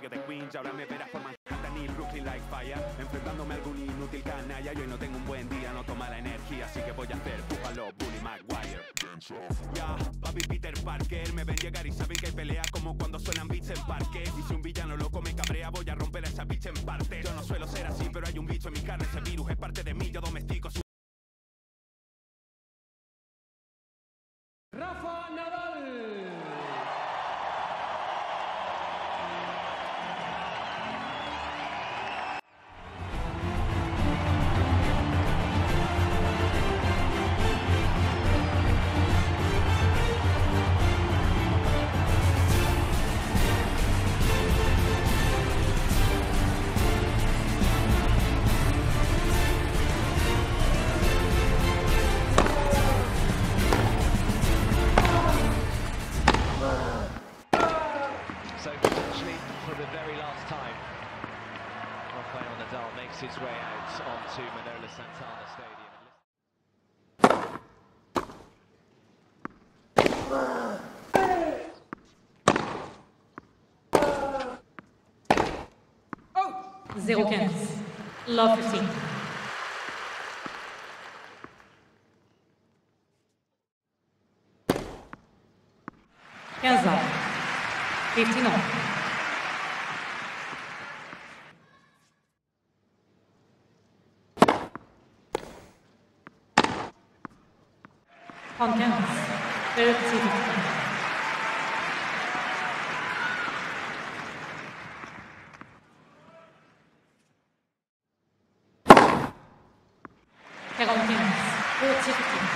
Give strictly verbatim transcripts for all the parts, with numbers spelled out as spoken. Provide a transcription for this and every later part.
sigue de Queens, ahora me verás por Manhattan y Brooklyn like fire, enfrentándome a algún inútil canalla. Y hoy no tengo un buen día, no toma la energía, así que voy a hacer Búfalo, Bully Maguire. Ya, papi Peter Parker, me ven llegar y saben que hay peleas como cuando suenan beats en parques. Y si un villano loco me cabrea, voy a romper a esa bitch en partes. Yo no suelo ser así, pero hay un bicho en mi carne, ese virus es parte de mí, yo domestico su... Rafa Nadal. So potentially for the very last time, Rafael Nadal makes his way out onto Manola Santana Stadium. zéro quinze. Love fifteen. quinze ans. fifteen ans. trente-quinze. thirty fifteen. quarante-quinze. forty fifteen.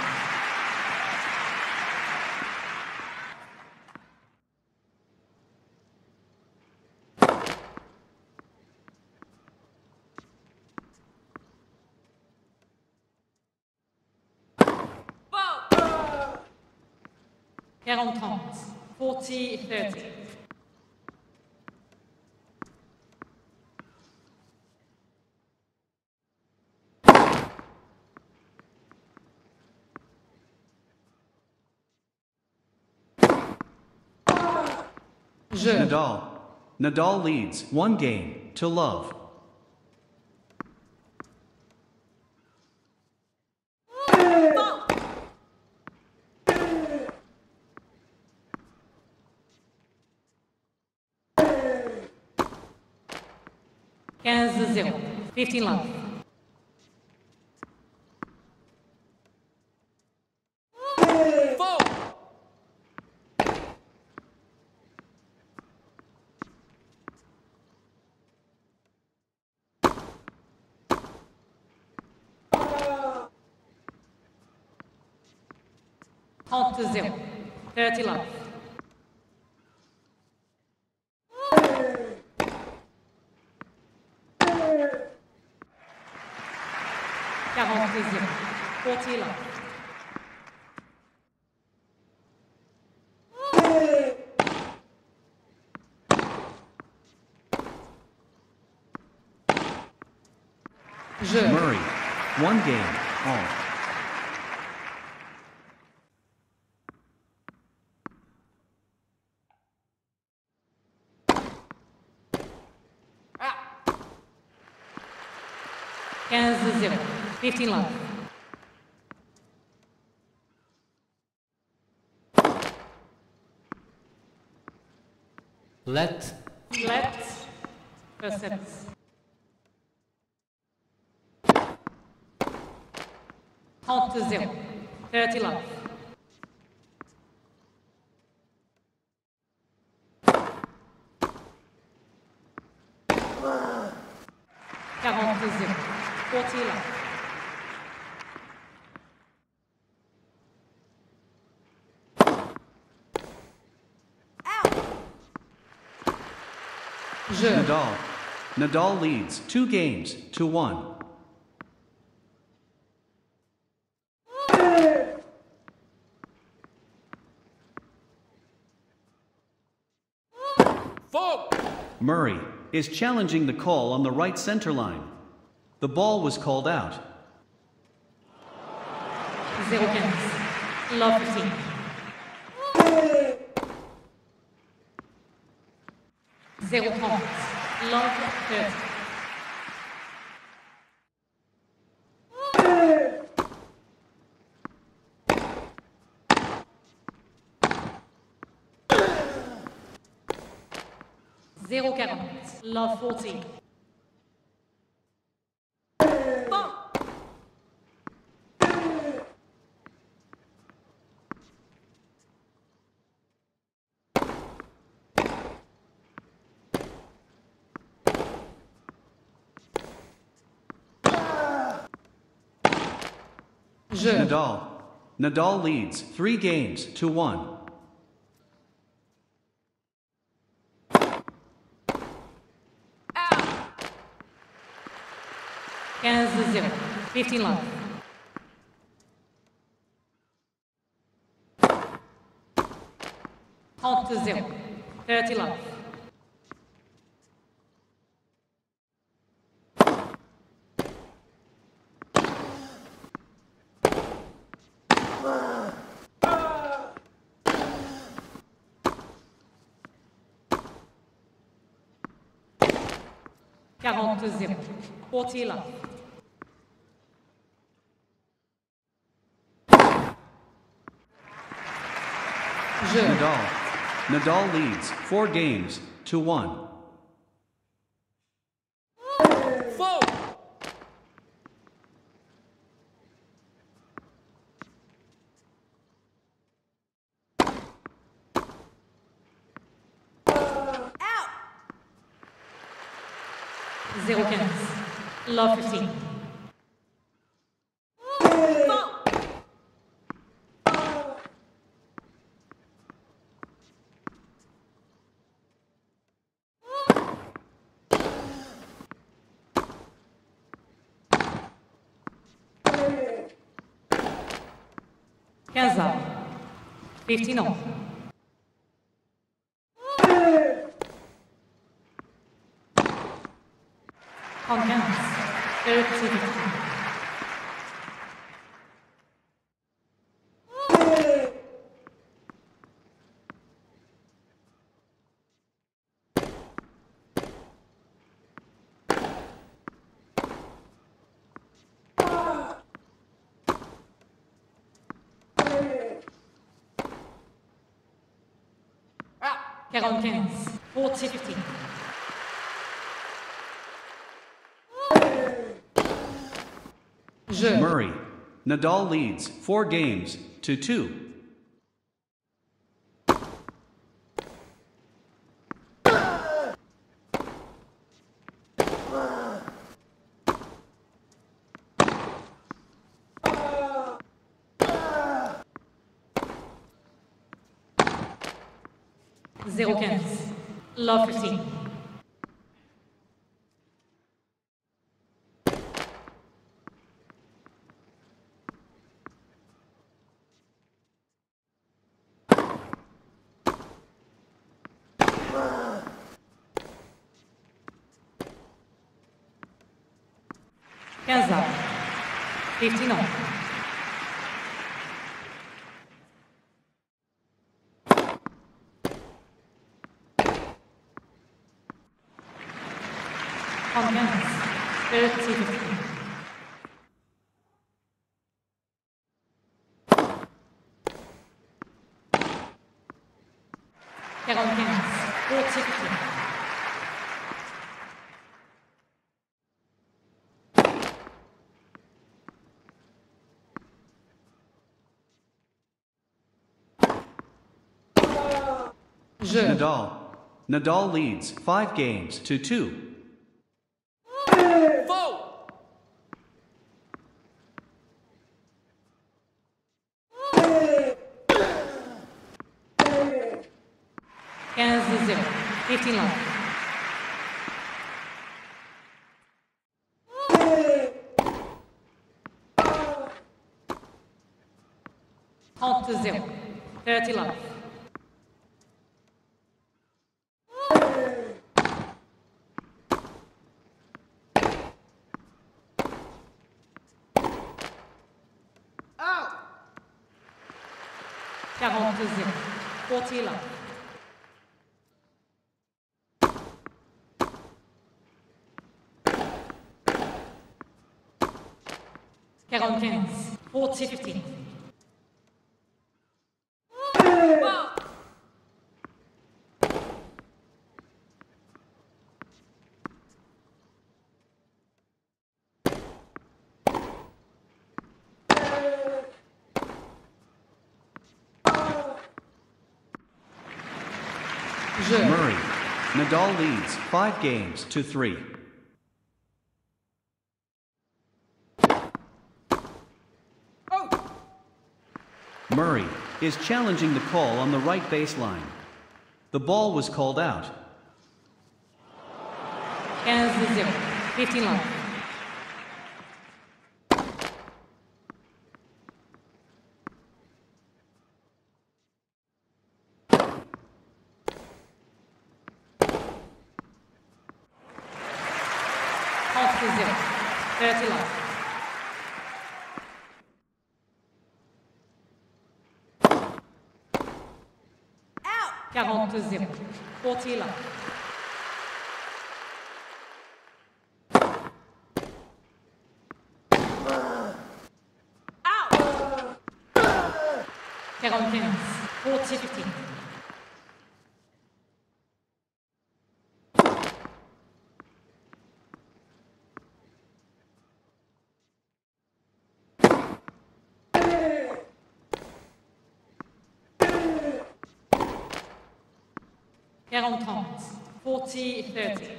quarante trente. forty thirty. Je. Nadal. Nadal leads one game to love. quinze zéro. fifteen love. trente zéro. thirty love. quarante zéro. forty love. Je. Murray. One game all. quinze zéro. fifteen love. Let. Let. Percepts. trente zéro. thirty love. quarante zéro. forty love. Je. Nadal. Nadal leads two games to one. Murray is challenging the call on the right center line. The ball was called out. zéro quinze. Love fifteen. zéro trente. Love thirty. zéro quarante. Love fourteen. Je. Nadal. Nadal leads three games to one. quinze zéro. fifteen love. trente zéro. thirty love. quarante zéro. forty love. Je. Nadal. Nadal leads four games to one. zéro quinze. Love fifteen. quinze ans. fifteen ans. trente-quinze. thirty. quarante-quinze. forty fifteen. Je. Murray. Nadal leads four games to two. zéro quinze. Love fifteen. quinze ans. fifteen ans. trente-quinze. thirty fifteen. quarante-quinze. forty fifteen. Je. Nadal. Nadal leads five games to two. quinze zéro. fifteen love. trente zéro. thirty love. quarante zéro. forty love. quarante-quinze, forty fifteen. Murray. Nadal leads five games to three. Murray is challenging the call on the right baseline. The ball was called out. quinze zero, fifteen love. trente zero, thirty love. quarante zero, forty love. quarante-quinze, forty fifteen. quarante trente, forty thirty.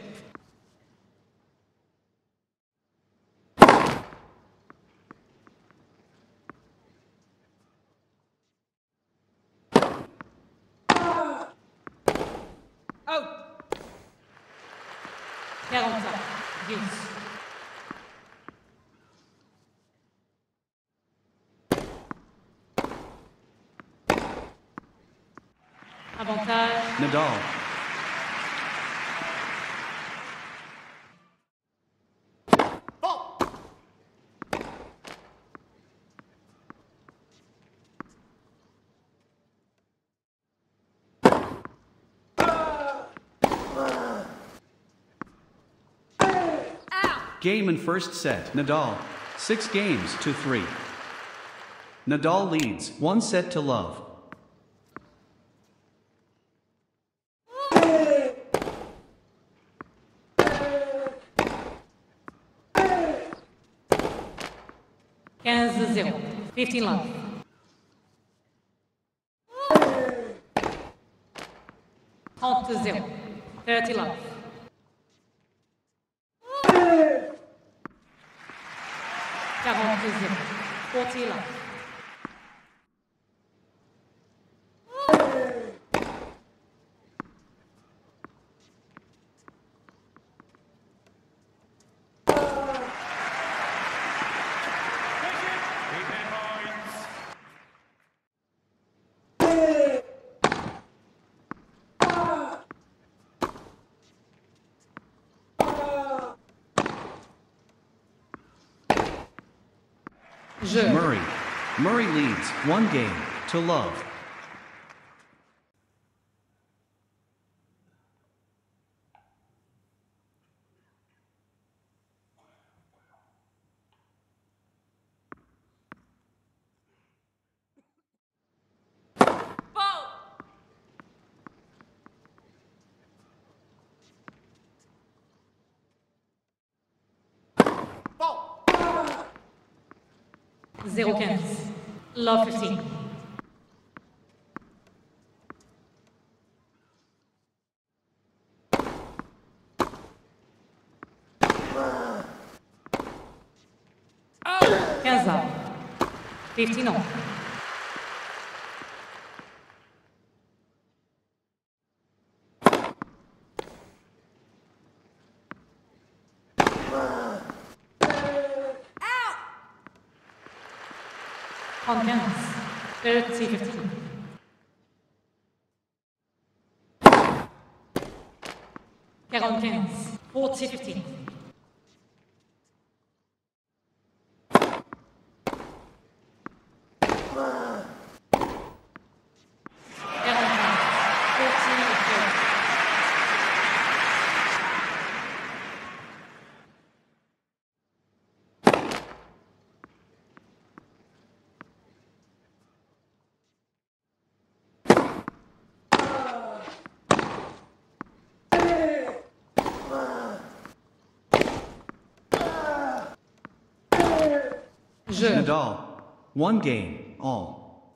quarante, dix. Avantage. Nadal. Game in first set. Nadal. Six games to three. Nadal leads one set to love. quinze zero, fifteen love. trente zero, thirty love. quarante zero, forty love. Jeu. Murray. Murray leads one game to love. zero quinze, love fifteen. quinze, fifteen on. trente-quinze, thirty fifteen. quarante-quinze, forty fifteen. Jeu. Nadal. One game, all.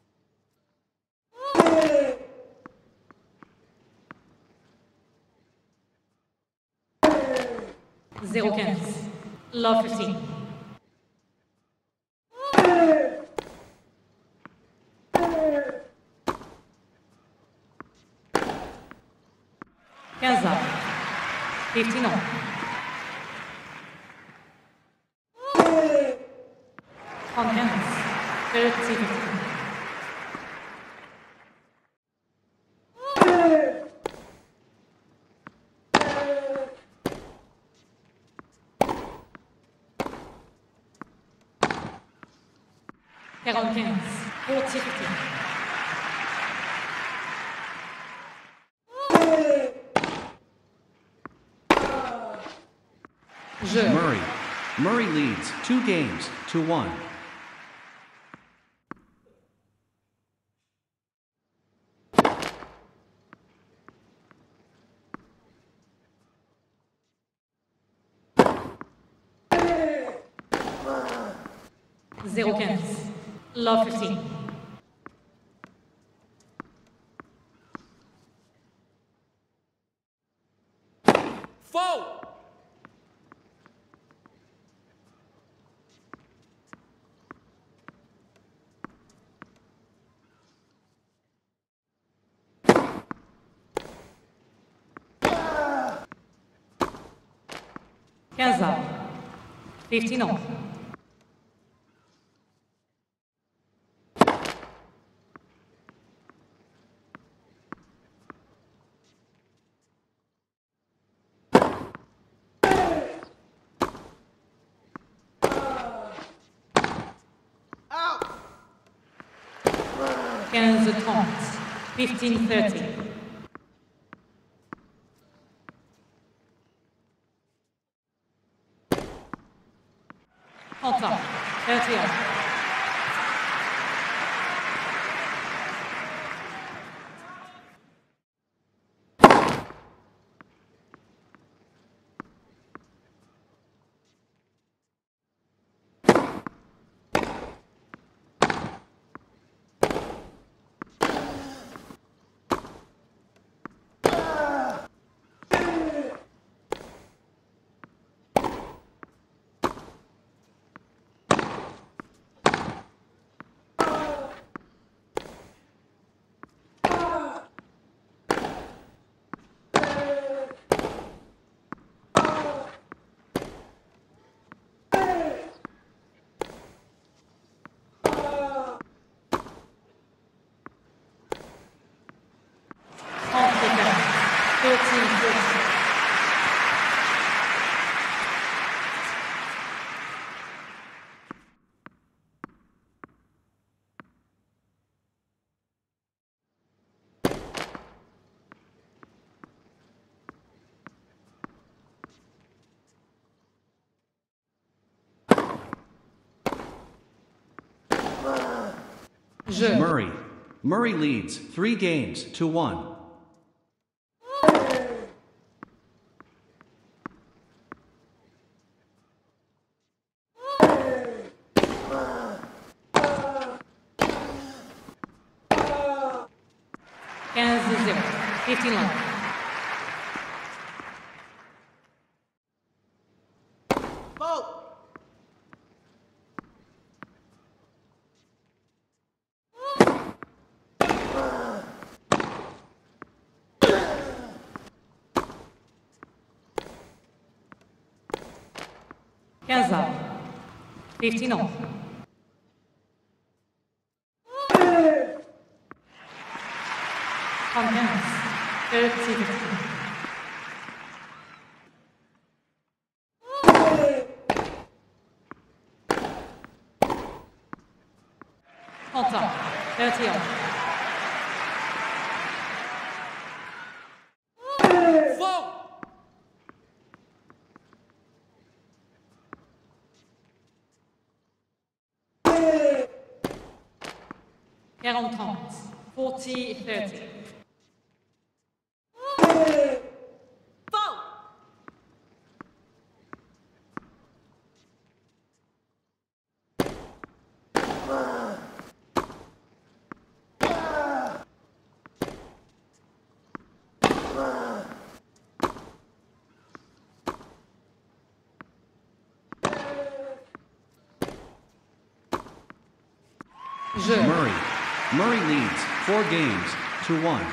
zéro quinze. Love fifteen. quinze ans. fifteen ans. trente-quinze. thirty fifteen. quarante-quinze. forty fifteen. Jeu. Murray. Murray leads two games to one. zéro quinze. Love fifteen. Foul! quinze ans. fifteen ans. quinze trente. fifteen thirty. trente ans. thirty ans. thirteen forty. Jeu. Murray. Murray leads three games to one. quinze zéro. fifteen long. quinze ans. fifteen ans. trente-quinze. thirty fifteen. trente ans. thirty ans. quarante trente. forty thirty. Jeu. Murray. Murray leads four games to one.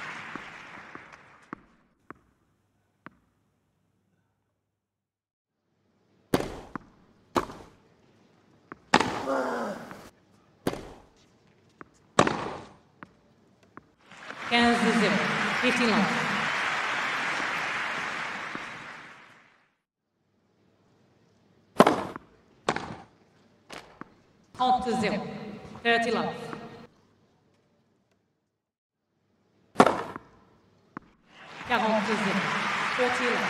quinze zéro. fifteen love. trente zéro. thirty love. quarante zéro. forty love.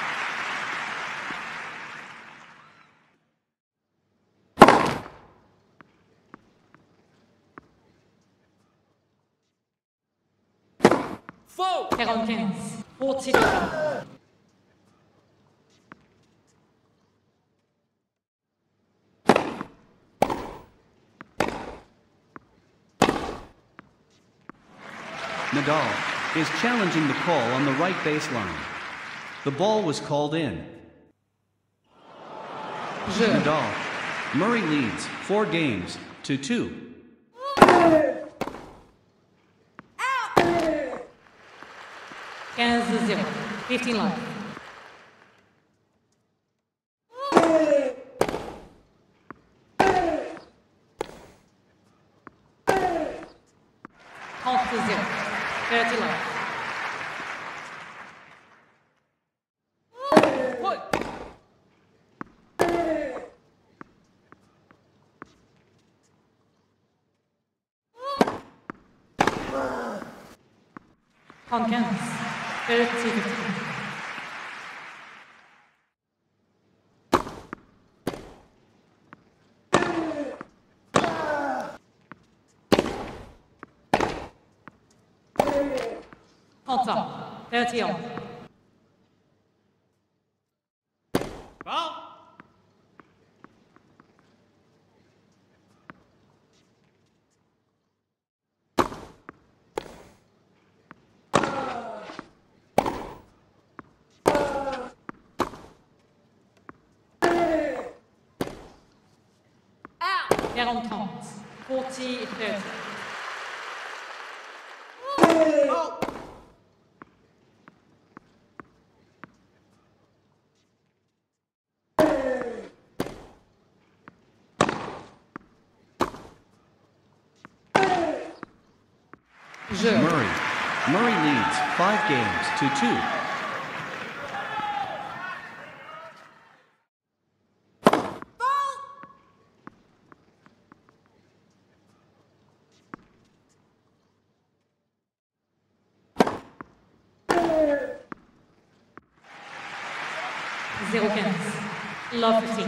quarante-quinze. forty-two love. Nadal is challenging the call on the right baseline. The ball was called in. Jeu. Nadal. Murray leads four games to two. quinze zéro. fifteen love. trente zéro. thirty love. trente-quinze. thirty fifteen. trente. thirty-one. quarante trente. forty thirty. Jeu. Murray. Murray leads five games to two. zéro quinze. Love fifteen.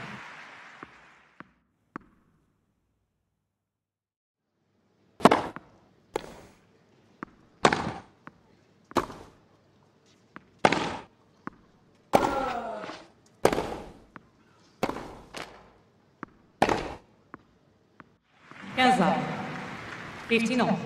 quinze. fifteen on.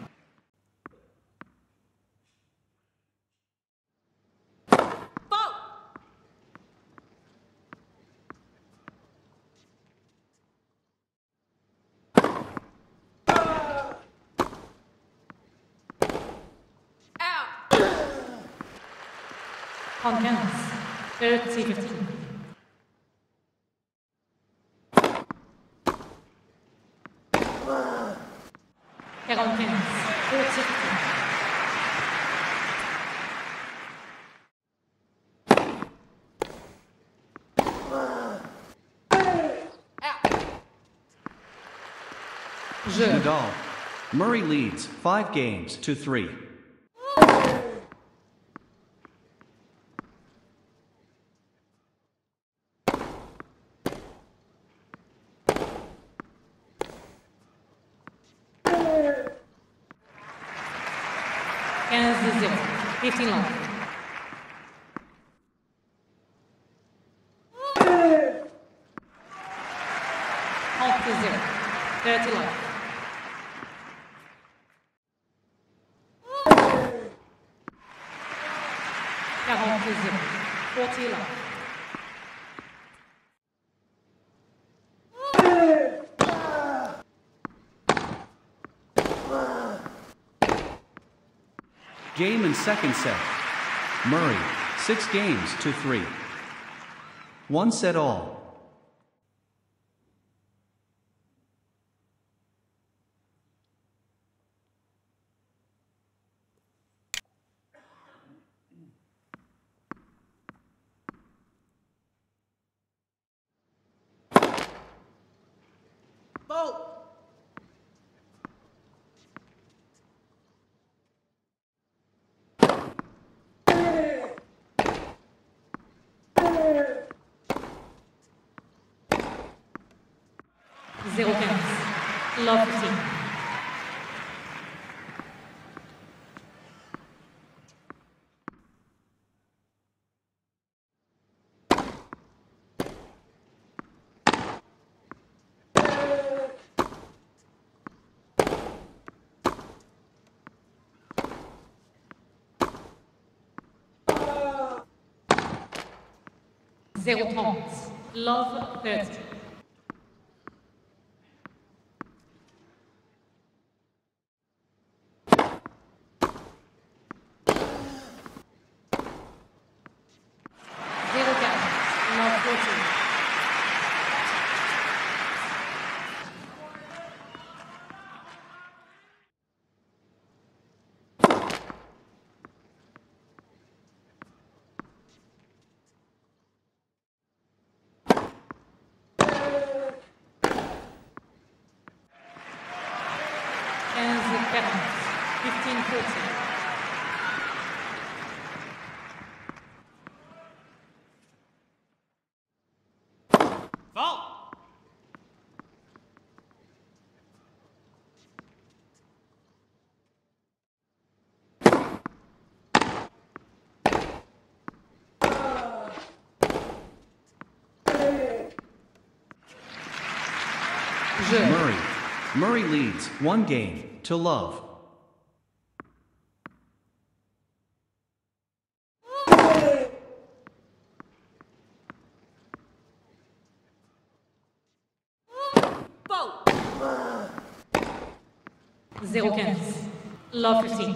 trente-quinze. thirty fifteen. quarante-quinze. forty fifteen. Jeu. Nadal. Murray leads five games to three. quinze zéro. fifteen love. trente zéro. thirty love. quarante zéro. forty love. Game in second set. Murray, six games to three. One set all. Zero quinze. Love fifteen. Zero trente. Love thirty. Zero quinze. Love fourteen. quinze quarante. Fifteen forty. Jeu. Murray. Murray leads one game to love. Zero quinze. Love fifteen.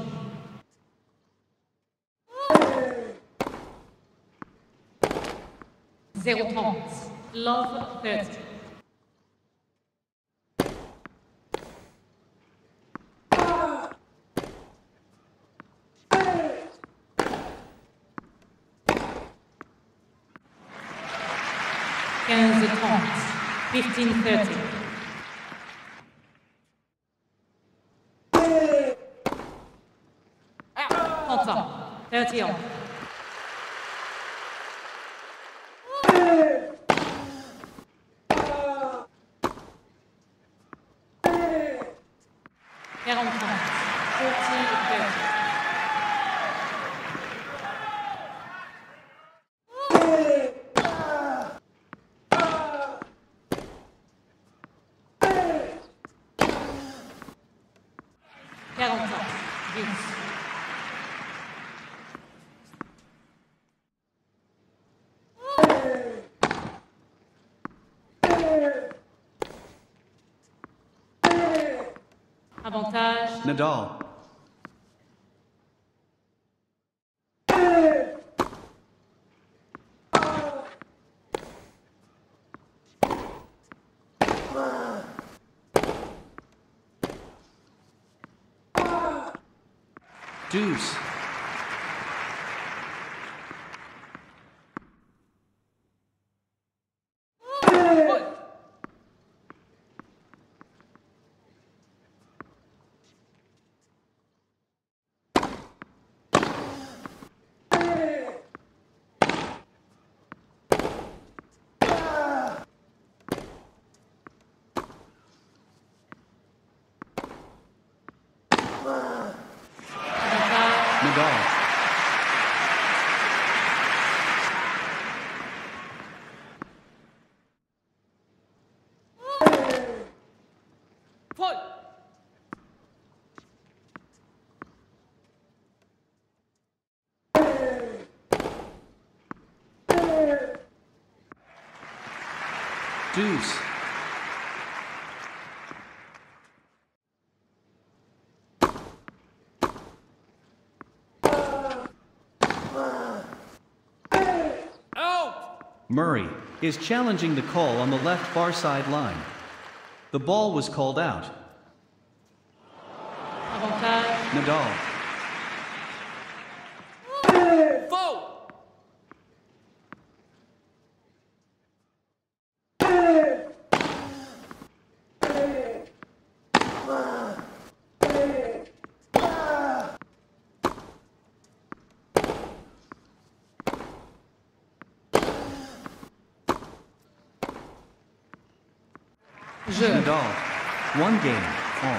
Zero trente. Love thirty. quinze trente. Fifteen thirty. trente. thirty on. quarante. forty thirty. quarante. dix. Avantage. Nadal. Deuce. Nadal. Deuce. Murray, is challenging the call on the left far side line. The ball was called out. Avantage. Nadal. Jeu. Nadal. One game, all.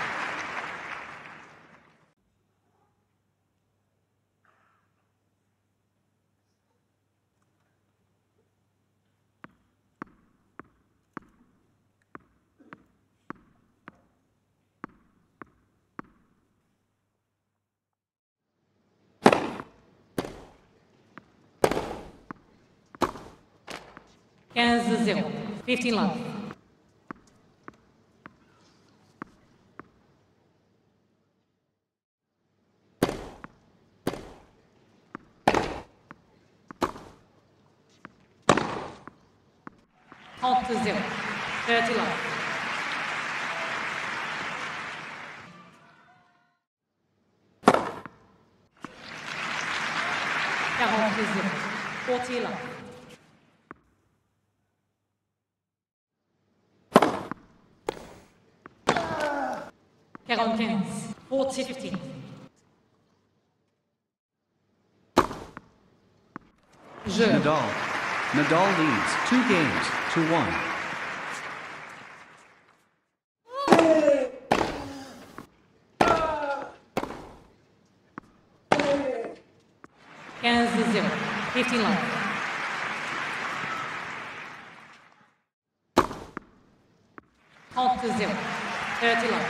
quinze zéro. fifteen love. trente zéro. thirty love. quarante zéro. forty love. quarante-quinze. forty fifteen. Jeu. Nadal. Nadal leads two games to one. quinze zéro. fifteen love. trente zéro. thirty love.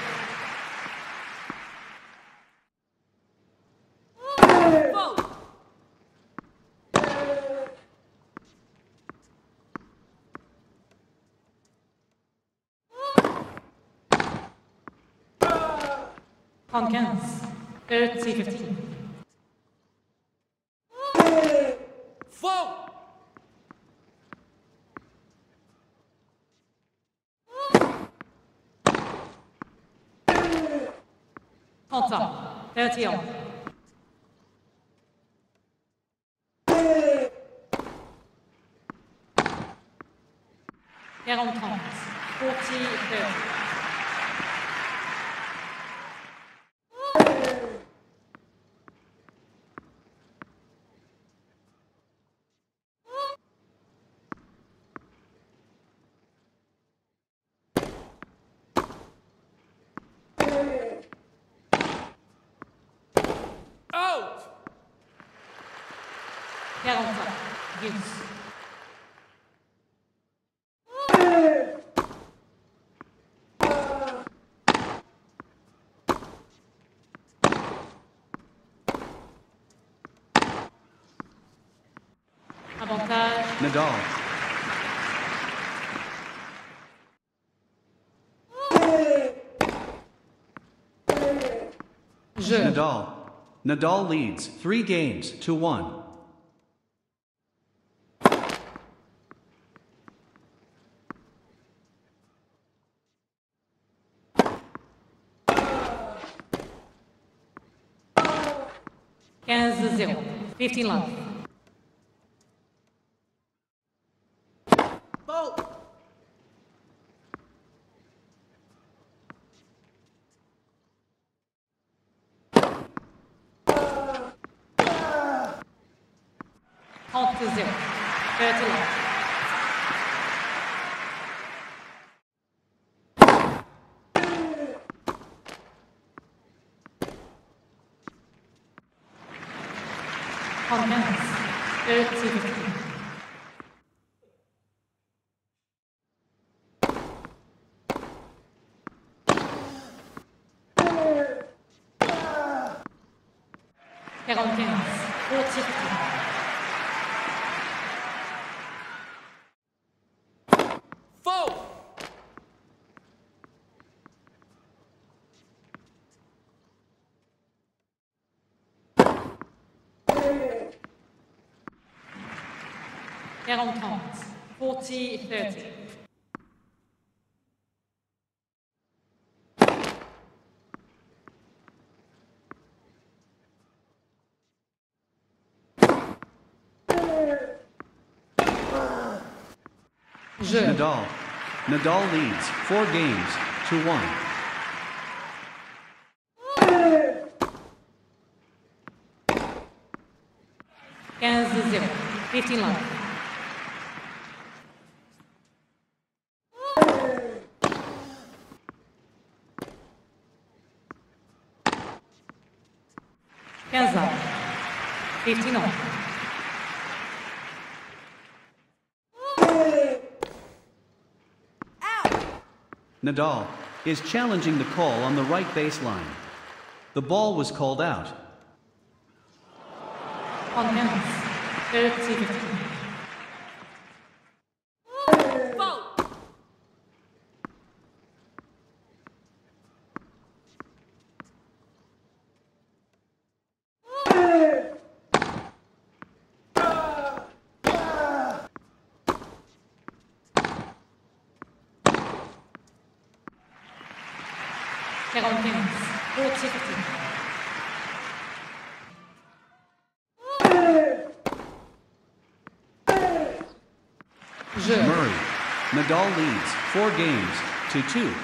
trente-quinze. thirty fifteen. trente ans. thirty ans. quarante trente. forty thirty. quarante ans. Deuce. Avantage. Nadal. Jeu. Nadal. Nadal leads three games to one. quinze zéro. fifteen love. trente zéro. thirty love. trente-quinze. thirty fifteen. quarante-quinze. forty fifteen. quarante trente. forty thirty. Je. Nadal. Nadal leads four games to one. quinze zéro. fifteen love. quinze love. fifteen on. Nadal is challenging the call on the right baseline. The ball was called out. On quinze. thirty fifteen. quarante-quinze. forty fifteen. Je. Murray. Nadal leads four games to two.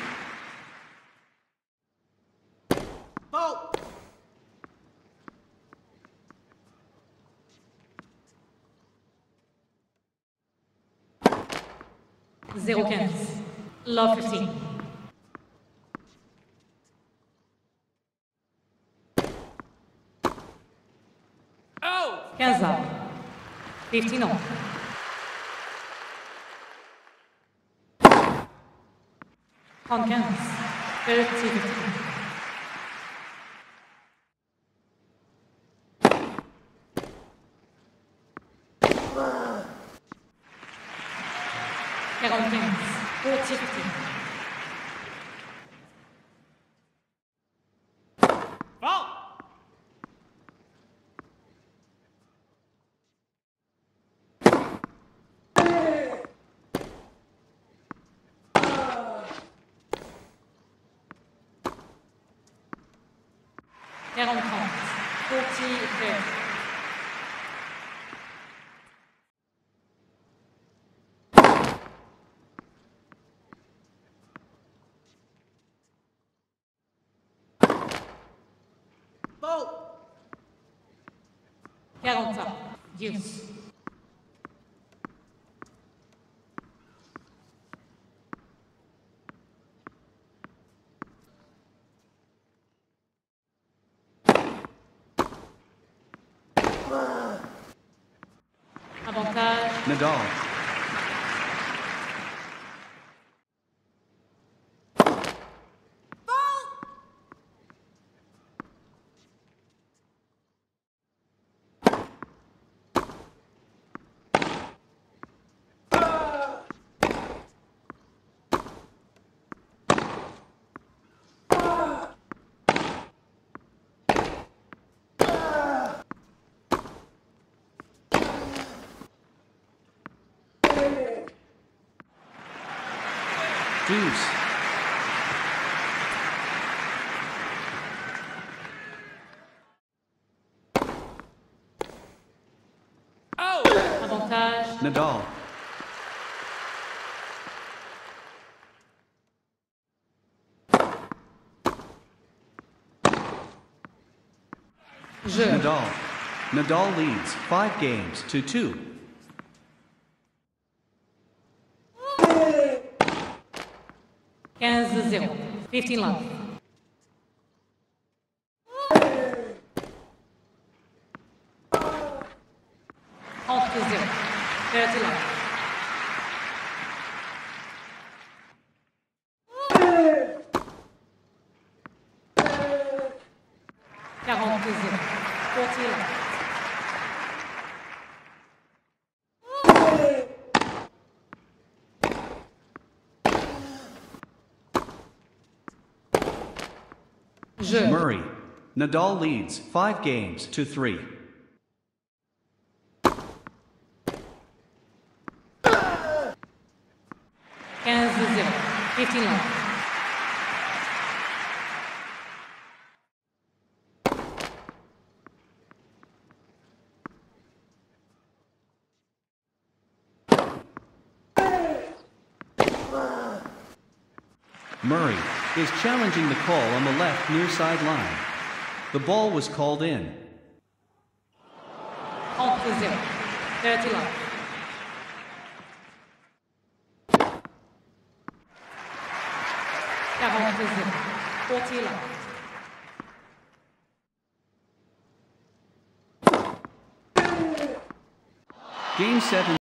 zéro quinze. Love fifteen. quinze ans. fifteen ans. trente-quinze. thirty fifteen. quarante-quinze. forty fifteen. quarante trente. forty thirty. quarante ans. Deuce. Avantage. Nadal. Deuce. Avantage. Nadal. Je. Nadal. Nadal leads five games to two. quinze zéro. fifteen love. trente zéro. thirty love. quarante zéro. forty love. Je. Murray. Nadal leads five games to three. quinze zero. fifteen love. Murray is challenging the call on the left near sideline. The ball was called in. quarante zero. thirty love. quarante zero. forty love. Game seven.